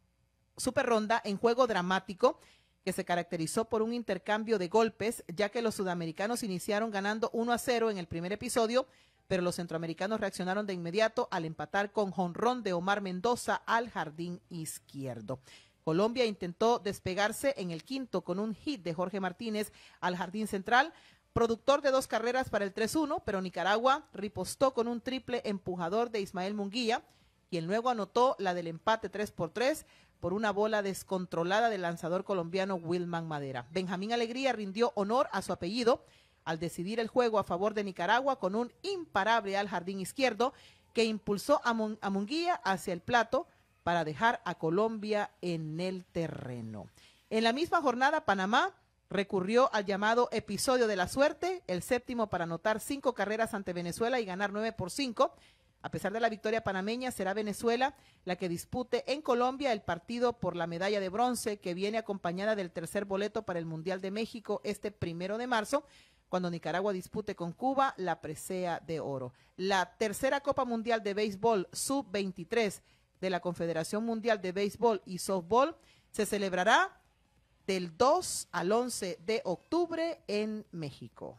en juego dramático que se caracterizó por un intercambio de golpes, ya que los sudamericanos iniciaron ganando 1-0 en el primer episodio, pero los centroamericanos reaccionaron de inmediato al empatar con jonrón de Omar Mendoza al jardín izquierdo. Colombia intentó despegarse en el quinto con un hit de Jorge Martínez al jardín central, productor de 2 carreras para el 3-1, pero Nicaragua ripostó con un triple empujador de Ismael Munguía, quien luego anotó la del empate 3-3 por una bola descontrolada del lanzador colombiano Wilman Madera. Benjamín Alegría rindió honor a su apellido al decidir el juego a favor de Nicaragua con un imparable al jardín izquierdo que impulsó a Munguía hacia el plato para dejar a Colombia en el terreno. En la misma jornada, Panamá recurrió al llamado episodio de la suerte, el séptimo para anotar 5 carreras ante Venezuela y ganar 9-5. A pesar de la victoria panameña, será Venezuela la que dispute en Colombia el partido por la medalla de bronce, que viene acompañada del tercer boleto para el Mundial de México este 1 de marzo, cuando Nicaragua dispute con Cuba la presea de oro. La tercera Copa Mundial de Béisbol Sub-23 de la Confederación Mundial de Béisbol y Softball se celebrará del 2 al 11 de octubre en México.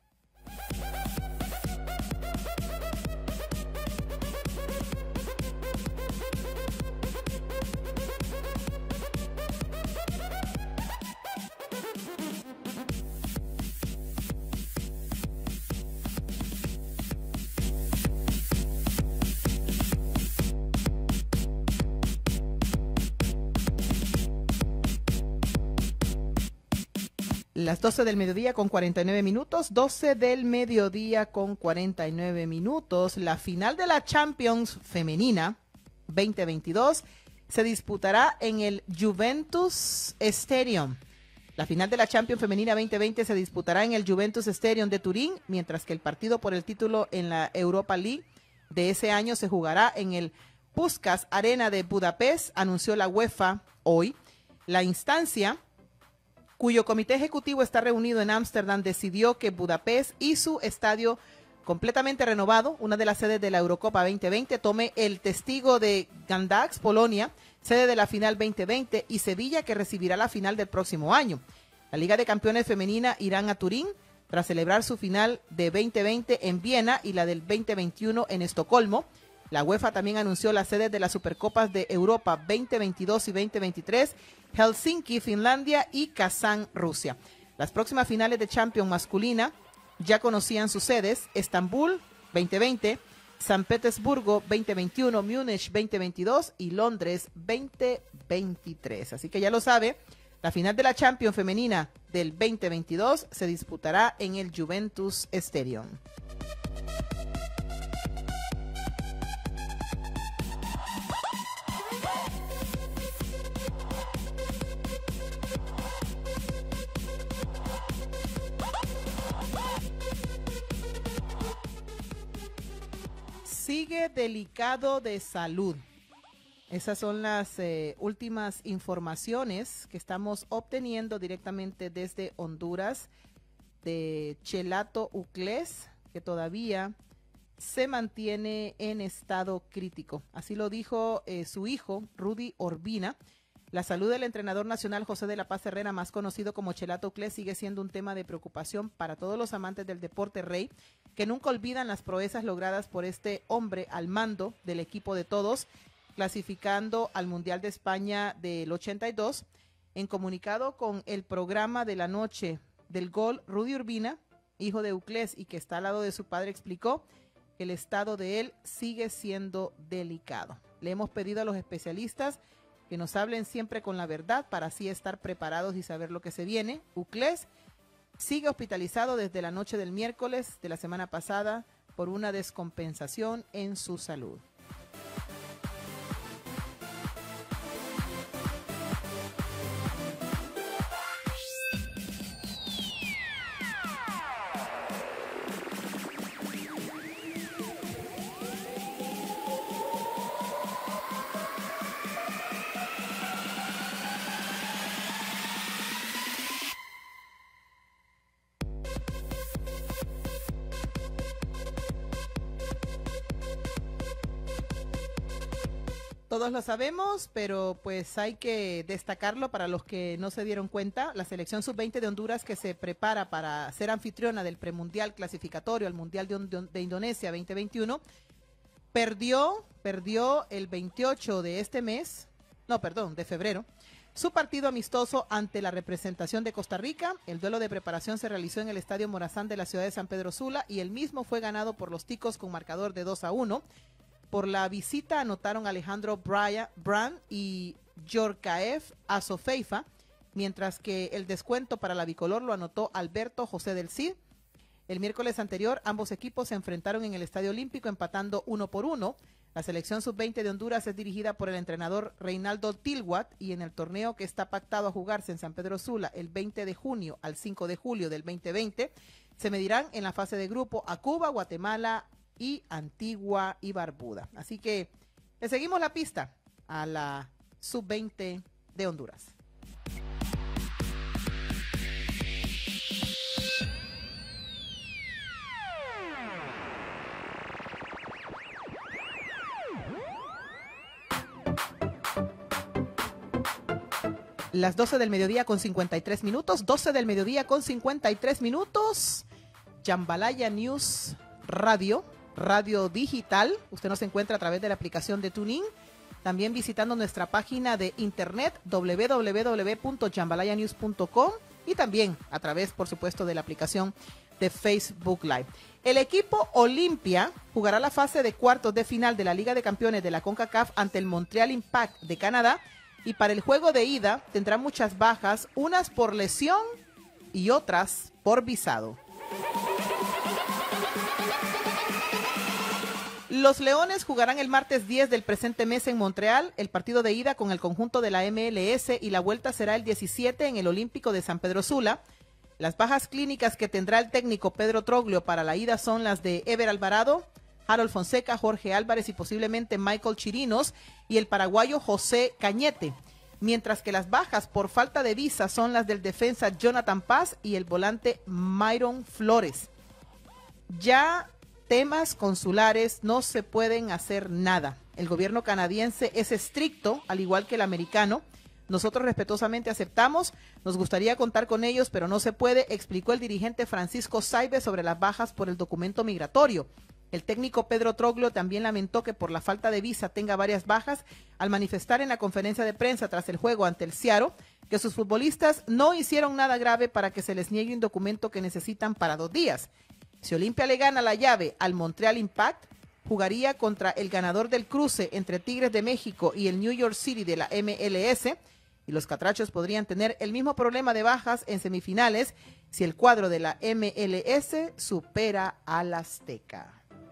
Las 12 del mediodía con 49 minutos, 12 del mediodía con 49 minutos. La final de la Champions femenina 2022 se disputará en el Juventus Stadium La final de la Champions Femenina 2020 se disputará en el Juventus Stadium de Turín, mientras que el partido por el título en la Europa League de ese año se jugará en el Puskás Arena de Budapest, anunció la UEFA hoy. La instancia, cuyo comité ejecutivo está reunido en Ámsterdam, decidió que Budapest y su estadio completamente renovado, una de las sedes de la Eurocopa 2020, tome el testigo de Gdańsk, Polonia, sede de la final 2020, y Sevilla, que recibirá la final del próximo año. La Liga de Campeones Femenina irán a Turín tras celebrar su final de 2020 en Viena y la del 2021 en Estocolmo. La UEFA también anunció las sedes de las Supercopas de Europa 2022 y 2023, Helsinki, Finlandia, y Kazán, Rusia. Las próximas finales de Champions masculina ya conocían sus sedes: Estambul 2020, San Petersburgo 2021, Múnich 2022 y Londres 2023. Así que ya lo sabe, la final de la Champions femenina del 2022 se disputará en el Juventus Stadium. Sigue delicado de salud. Esas son las últimas informaciones que estamos obteniendo directamente desde Honduras de Chelato Uclés, que todavía se mantiene en estado crítico. Así lo dijo su hijo, Rudy Urbina. La salud del entrenador nacional José de la Paz Herrera, más conocido como Chelato Uclés, sigue siendo un tema de preocupación para todos los amantes del deporte rey, que nunca olvidan las proezas logradas por este hombre al mando del equipo de todos, clasificando al Mundial de España del 82. En comunicado con el programa de la noche del gol, Rudy Urbina, hijo de Uclés y que está al lado de su padre, explicó que el estado de él sigue siendo delicado. Le hemos pedido a los especialistas que nos hablen siempre con la verdad para así estar preparados y saber lo que se viene. Uclés sigue hospitalizado desde la noche del miércoles de la semana pasada por una descompensación en su salud. Todos lo sabemos, pero pues hay que destacarlo para los que no se dieron cuenta. La selección sub-20 de Honduras, que se prepara para ser anfitriona del premundial clasificatorio al Mundial de Indonesia 2021, perdió el 28 de este mes, de febrero, su partido amistoso ante la representación de Costa Rica. El duelo de preparación se realizó en el Estadio Morazán de la ciudad de San Pedro Sula y el mismo fue ganado por los ticos con marcador de 2-1. Por la visita anotaron Alejandro Brand y Yorkaef Azofeifa, mientras que el descuento para la bicolor lo anotó Alberto José del Cid. El miércoles anterior, ambos equipos se enfrentaron en el Estadio Olímpico empatando 1-1. La selección sub-20 de Honduras es dirigida por el entrenador Reinaldo Tilwat y en el torneo que está pactado a jugarse en San Pedro Sula el 20 de junio al 5 de julio del 2020, se medirán en la fase de grupo a Cuba, Guatemala y Antigua y Barbuda. Así que le seguimos la pista a la sub-20 de Honduras. Las 12 del mediodía con 53 minutos, 12 del mediodía con 53 minutos, Jambalaya News Radio digital. Usted nos encuentra a través de la aplicación de TuneIn, también visitando nuestra página de internet www.jambalayanews.com y también a través, por supuesto, de la aplicación de Facebook Live. El equipo Olimpia jugará la fase de cuartos de final de la Liga de Campeones de la CONCACAF ante el Montreal Impact de Canadá y para el juego de ida tendrá muchas bajas, unas por lesión y otras por visado. Los Leones jugarán el martes 10 del presente mes en Montreal, el partido de ida con el conjunto de la MLS y la vuelta será el 17 en el Olímpico de San Pedro Sula. Las bajas clínicas que tendrá el técnico Pedro Troglio para la ida son las de Ever Alvarado, Harold Fonseca, Jorge Álvarez y posiblemente Michael Chirinos y el paraguayo José Cañete, mientras que las bajas por falta de visa son las del defensa Jonathan Paz y el volante Myron Flores. Ya temas consulares no se pueden hacer nada. El gobierno canadiense es estricto, al igual que el americano. Nosotros respetuosamente aceptamos, nos gustaría contar con ellos, pero no se puede, explicó el dirigente Francisco Saibe sobre las bajas por el documento migratorio. El técnico Pedro Troglio también lamentó que por la falta de visa tenga varias bajas al manifestar en la conferencia de prensa tras el juego ante el Seattle que sus futbolistas no hicieron nada grave para que se les niegue un documento que necesitan para 2 días. Si Olimpia le gana la llave al Montreal Impact, jugaría contra el ganador del cruce entre Tigres de México y el New York City de la MLS, y los catrachos podrían tener el mismo problema de bajas en semifinales si el cuadro de la MLS supera al Azteca.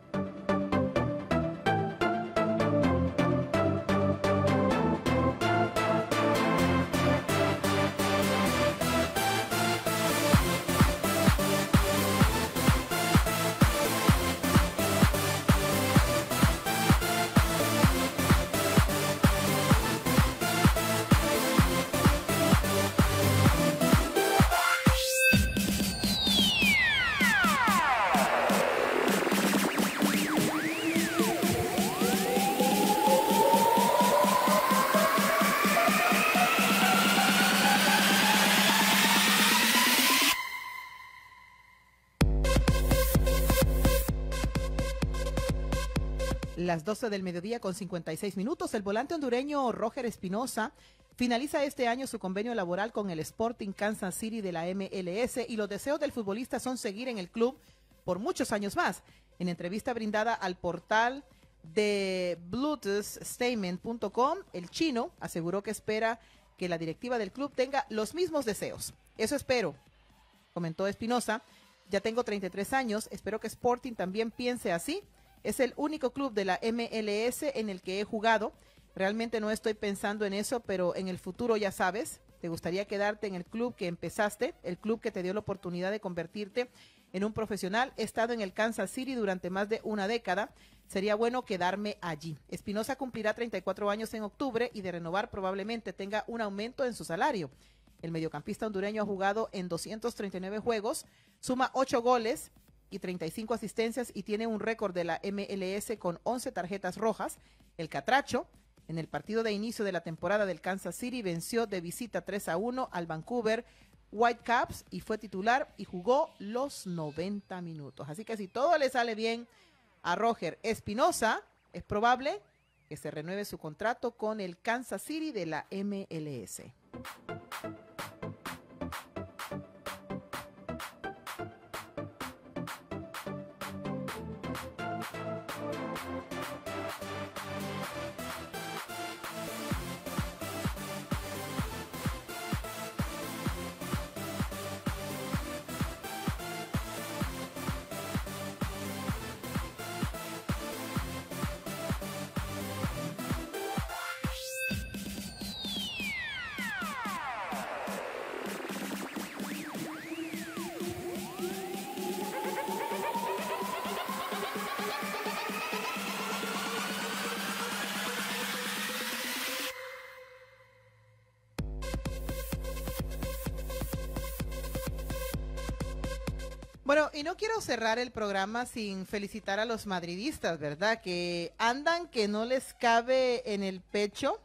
Las 12 del mediodía con 56 minutos. El volante hondureño Roger Espinosa finaliza este año su convenio laboral con el Sporting Kansas City de la MLS y los deseos del futbolista son seguir en el club por muchos años más. En entrevista brindada al portal de bluetoothstatement.com, el chino aseguró que espera que la directiva del club tenga los mismos deseos. Eso espero, comentó Espinosa. Ya tengo 33 años, espero que Sporting también piense así. Es el único club de la MLS en el que he jugado. Realmente no estoy pensando en eso, pero en el futuro ya sabes, te gustaría quedarte en el club que empezaste, el club que te dio la oportunidad de convertirte en un profesional. He estado en el Kansas City durante más de una década. Sería bueno quedarme allí. Espinosa cumplirá 34 años en octubre y de renovar probablemente tenga un aumento en su salario. El mediocampista hondureño ha jugado en 239 juegos, suma 8 goles y 35 asistencias y tiene un récord de la MLS con 11 tarjetas rojas. El catracho, en el partido de inicio de la temporada del Kansas City, venció de visita 3-1 al Vancouver Whitecaps y fue titular y jugó los 90 minutos. Así que si todo le sale bien a Roger Espinosa, es probable que se renueve su contrato con el Kansas City de la MLS. Bueno, y no quiero cerrar el programa sin felicitar a los madridistas, ¿verdad? Que andan que no les cabe en el pecho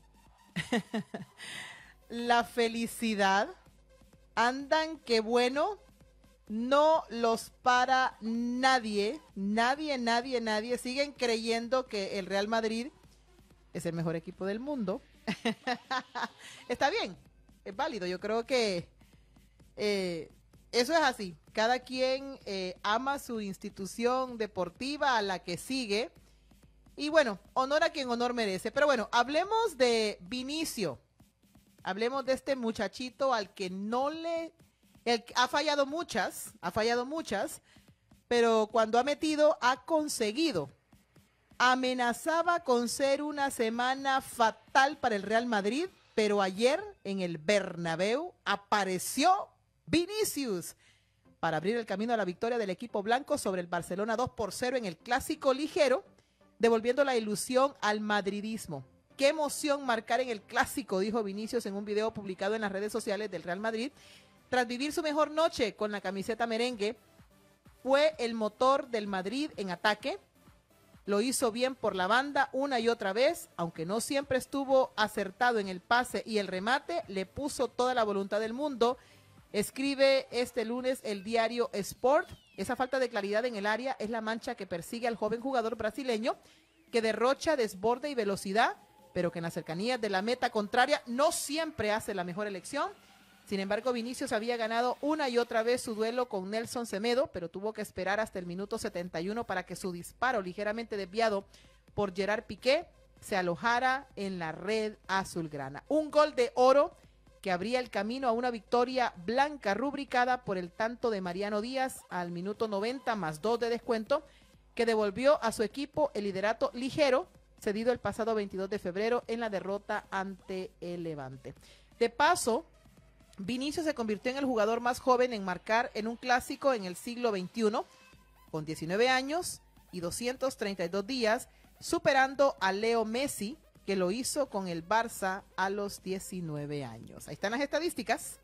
la felicidad. Andan que bueno, no los para nadie, nadie. Siguen creyendo que el Real Madrid es el mejor equipo del mundo. Está bien, es válido. Yo creo que eso es así. Cada quien ama su institución deportiva a la que sigue. Y bueno, honor a quien honor merece. Pero bueno, hablemos de Vinicio. Hablemos de este muchachito al que ha fallado muchas, pero cuando ha metido, ha conseguido. amenazaba con ser una semana fatal para el Real Madrid, pero ayer en el Bernabéu apareció Vinicius para abrir el camino a la victoria del equipo blanco sobre el Barcelona 2-0 en el clásico ligero, devolviendo la ilusión al madridismo. Qué emoción marcar en el clásico, dijo Vinicius en un video publicado en las redes sociales del Real Madrid. Tras vivir su mejor noche con la camiseta merengue, fue el motor del Madrid en ataque. Lo hizo bien por la banda una y otra vez, aunque no siempre estuvo acertado en el pase y el remate, le puso toda la voluntad del mundo. Escribe este lunes el diario Sport. Esa falta de claridad en el área es la mancha que persigue al joven jugador brasileño, que derrocha desborde y velocidad, pero que en las cercanías de la meta contraria no siempre hace la mejor elección. Sin embargo, Vinicius había ganado una y otra vez su duelo con Nelson Semedo, pero tuvo que esperar hasta el minuto 71 para que su disparo, ligeramente desviado por Gerard Piqué, se alojara en la red azulgrana. Un gol de oro que abría el camino a una victoria blanca rubricada por el tanto de Mariano Díaz al minuto 90 más 2 de descuento, que devolvió a su equipo el liderato ligero, cedido el pasado 22 de febrero en la derrota ante el Levante. De paso, Vinicius se convirtió en el jugador más joven en marcar en un clásico en el siglo XXI, con 19 años y 232 días, superando a Leo Messi, que lo hizo con el Barça a los 19 años. Ahí están las estadísticas.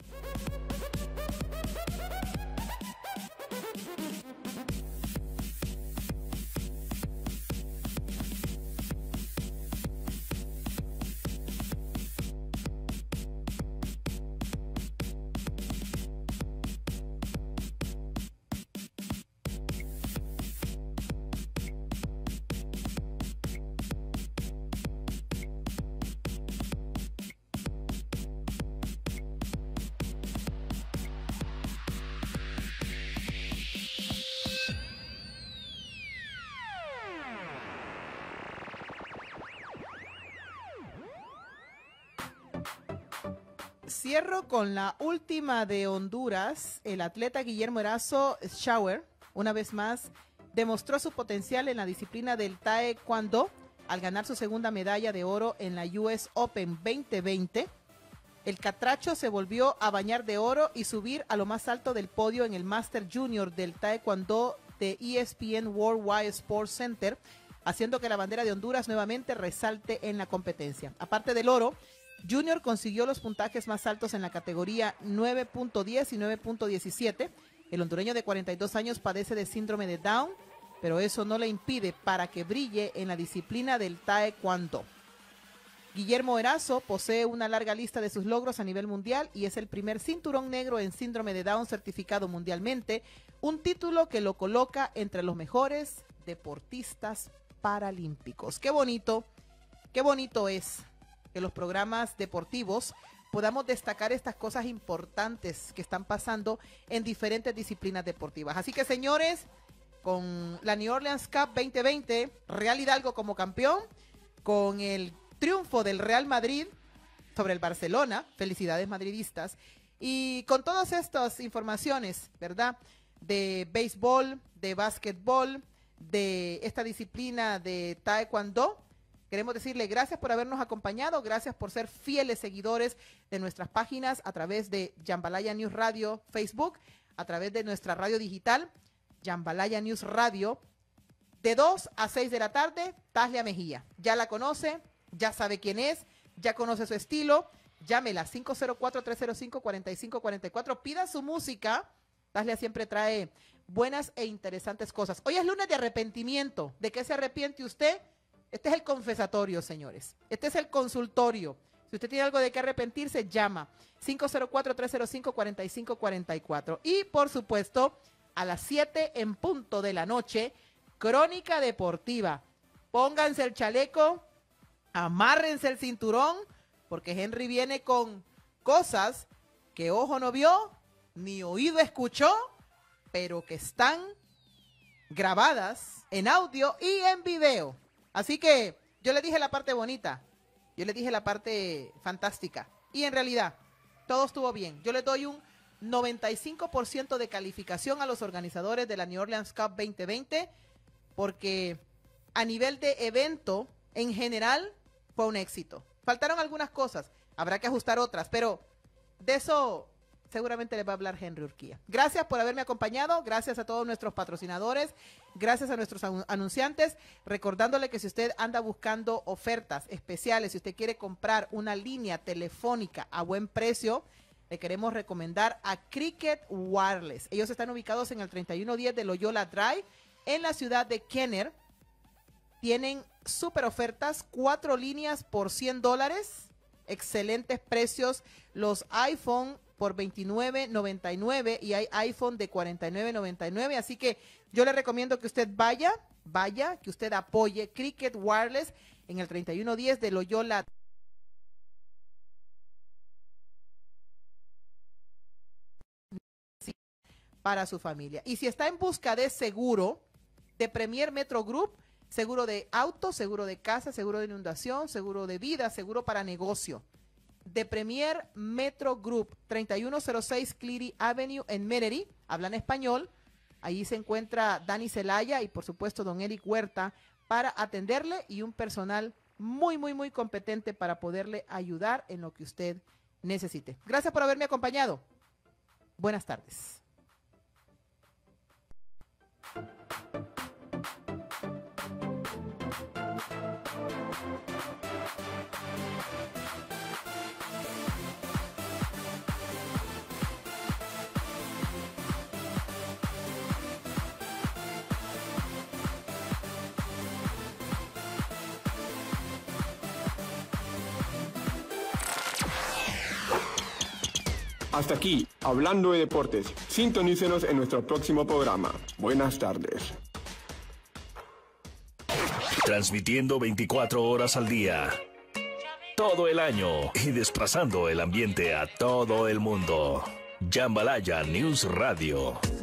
Cierro con la última de Honduras. El atleta Guillermo Erazo Schauer, una vez más, demostró su potencial en la disciplina del taekwondo al ganar su segunda medalla de oro en la US Open 2020. El catracho se volvió a bañar de oro y subir a lo más alto del podio en el Master Junior del taekwondo de ESPN Worldwide Sports Center, haciendo que la bandera de Honduras nuevamente resalte en la competencia. Aparte del oro, Junior consiguió los puntajes más altos en la categoría 9.10 y 9.17. El hondureño de 42 años padece de síndrome de Down, pero eso no le impide para que brille en la disciplina del taekwondo. Guillermo Erazo posee una larga lista de sus logros a nivel mundial y es el primer cinturón negro en síndrome de Down certificado mundialmente, un título que lo coloca entre los mejores deportistas paralímpicos. Qué bonito es que los programas deportivos podamos destacar estas cosas importantes que están pasando en diferentes disciplinas deportivas. Así que, señores, con la New Orleans Cup 2020, Real Hidalgo como campeón, con el triunfo del Real Madrid sobre el Barcelona, felicidades madridistas, y con todas estas informaciones, ¿verdad?, de béisbol, de básquetbol, de esta disciplina de taekwondo, queremos decirle gracias por habernos acompañado, gracias por ser fieles seguidores de nuestras páginas a través de Jambalaya News Radio Facebook, a través de nuestra radio digital, Jambalaya News Radio, de 2 a 6 de la tarde, Taslia Mejía. Ya la conoce, ya sabe quién es, ya conoce su estilo, llámela 504-305-4544, pida su música. Taslia siempre trae buenas e interesantes cosas. Hoy es lunes de arrepentimiento. ¿De qué se arrepiente usted? Este es el confesatorio, señores. Este es el consultorio. Si usted tiene algo de qué arrepentirse, llama 504-305-4544. Y, por supuesto, a las 7 en punto de la noche, Crónica Deportiva. Pónganse el chaleco, amárrense el cinturón, porque Henry viene con cosas que ojo no vio, ni oído escuchó, pero que están grabadas en audio y en video. Así que yo le dije la parte bonita, yo le dije la parte fantástica. Y en realidad, todo estuvo bien. Yo le doy un 95% de calificación a los organizadores de la New Orleans Cup 2020, porque a nivel de evento, en general, fue un éxito. Faltaron algunas cosas, habrá que ajustar otras, pero de eso seguramente les va a hablar Henry Urquía. Gracias por haberme acompañado, gracias a todos nuestros patrocinadores, gracias a nuestros anunciantes, recordándole que si usted anda buscando ofertas especiales, si usted quiere comprar una línea telefónica a buen precio, le queremos recomendar a Cricket Wireless. Ellos están ubicados en el 3110 de Loyola Drive, en la ciudad de Kenner. Tienen súper ofertas, 4 líneas por $100, excelentes precios, los iPhone por $29.99 y hay iPhone de $49.99, así que yo le recomiendo que usted vaya, que usted apoye Cricket Wireless en el 3110 de Loyola. Para su familia. Y si está en busca de seguro de Premier Metro Group, seguro de auto, seguro de casa, seguro de inundación, seguro de vida, seguro para negocio. De Premier Metro Group, 3106 Cleary Avenue en Metairie, hablan español. Ahí se encuentra Dani Celaya y por supuesto don Eric Huerta para atenderle y un personal muy, muy, muy competente para poderle ayudar en lo que usted necesite. Gracias por haberme acompañado. Buenas tardes. Hasta aquí, Hablando de Deportes. Sintonícenos en nuestro próximo programa. Buenas tardes. Transmitiendo 24 horas al día, todo el año y desplazando el ambiente a todo el mundo. Jambalaya News Radio.